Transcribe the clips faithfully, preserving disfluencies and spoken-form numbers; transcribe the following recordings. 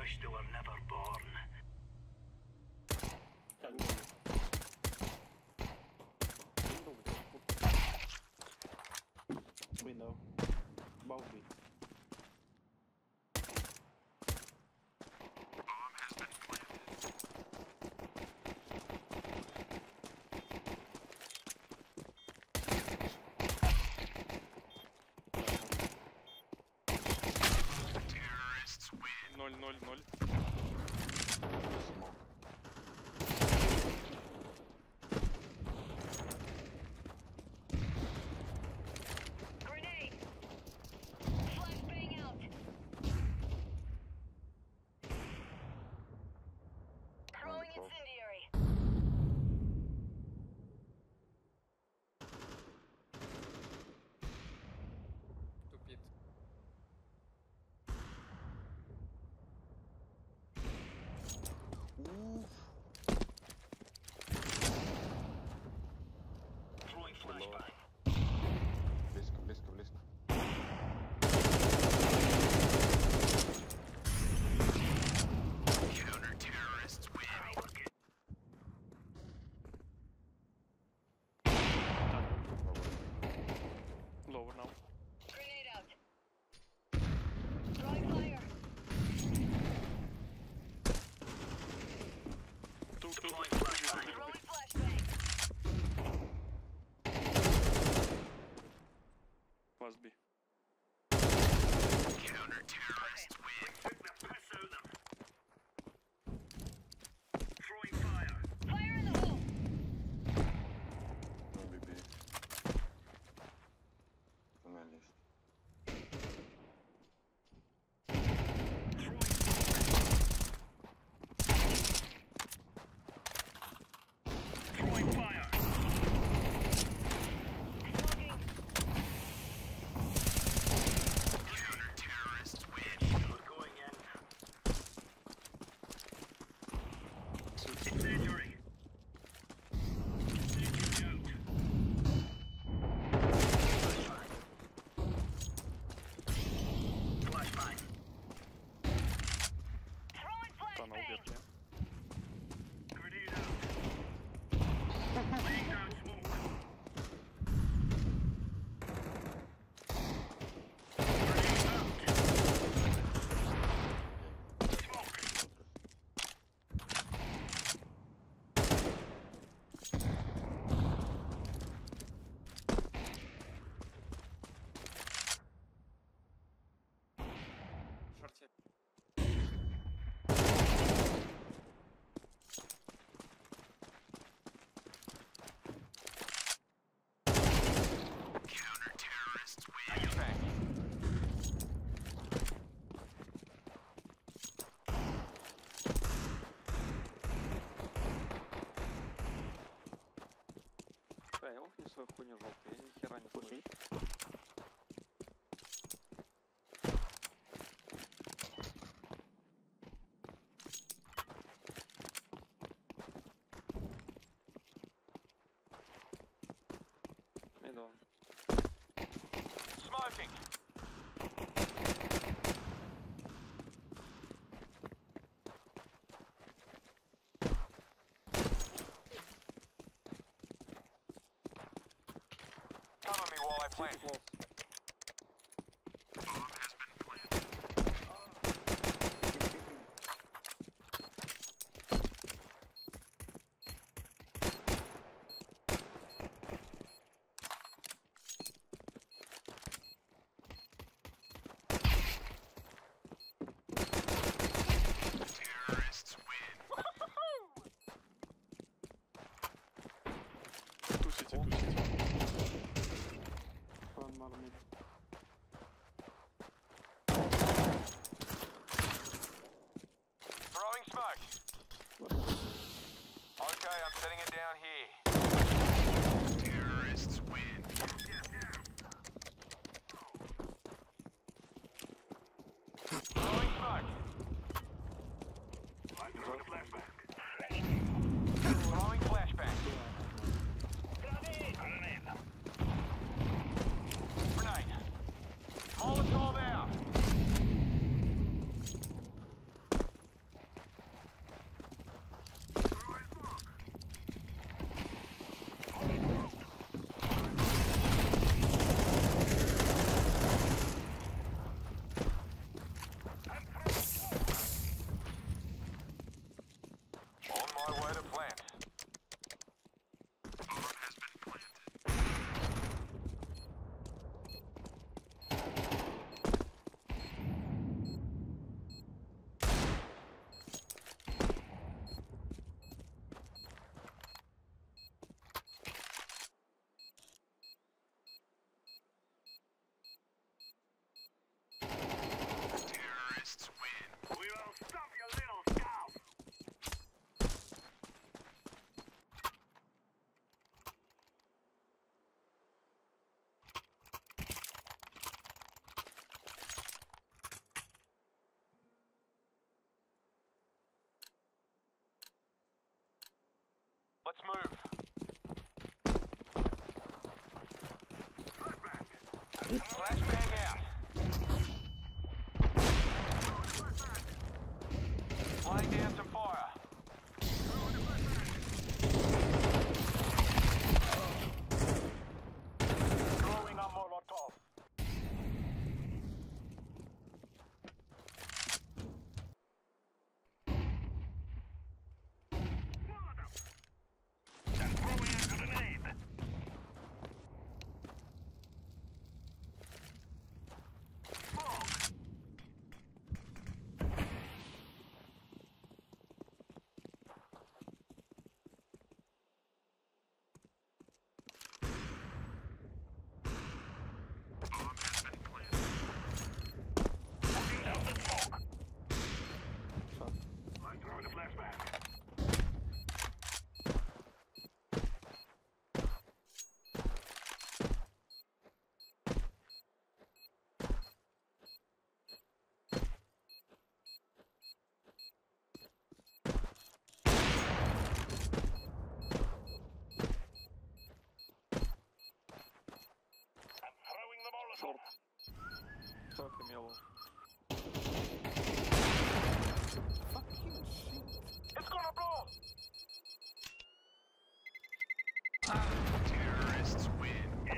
wish they were never born. Window. Above me. ноль ноль ноль. Grenade! Flashbang out! Throwing incendiary! Тупит. Throwing flashbang. Близко, близко, близко. Counter-terrorists win. Lower now. Grenade out! Throwing fire! Two, two, Deploying two, flashbang. Throwing flashbang! Must be. Counter-terrorists win. Took the piss out of them. Throwing fire. Fire in the hole! No B B. On my list. Throwing smoke. Throwing fire. Smoking! Counter-terrorists win. We're going in. Incendiary. Incendiary out. Flashbang. Flashbang. Throwing Tunnel flashbang! get, yeah. Grenade out. Laying down smoke. Grenade out. Smoke. В шорте. Counter-terrorists win. Да, я лохни свою хуйню желтую, я ни хера не слышу. Иду. Smoking. Cover me while I plant. Close. Bomb has been planted. Terrorists win. Тусите, тусите. One more mid. Throwing smoke. Okay, I'm setting it down here. Terrorists win. Throwing smoke. Throwing flashbang. Throwing flashbang. Grenade. Grenade. Let's move. Flashbang out. Laying down some fire. Throwing a Molotov. Шорт. Шорт и мело. It's gonna blow. Terrorists win.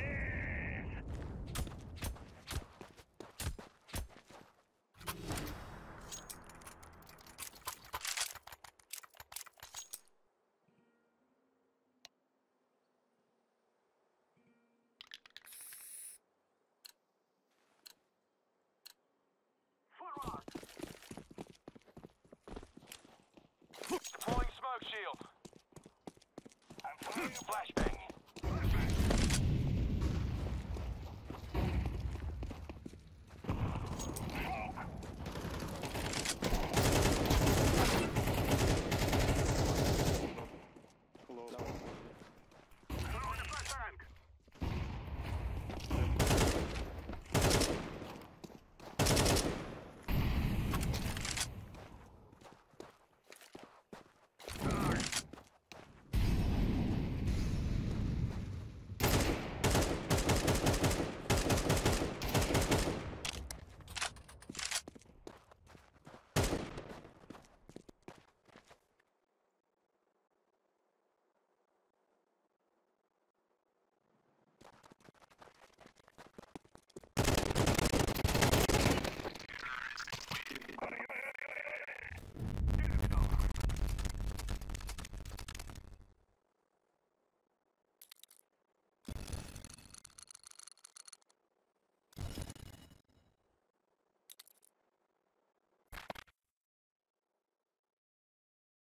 Deploying smoke shield. I'm throwing a flashbang.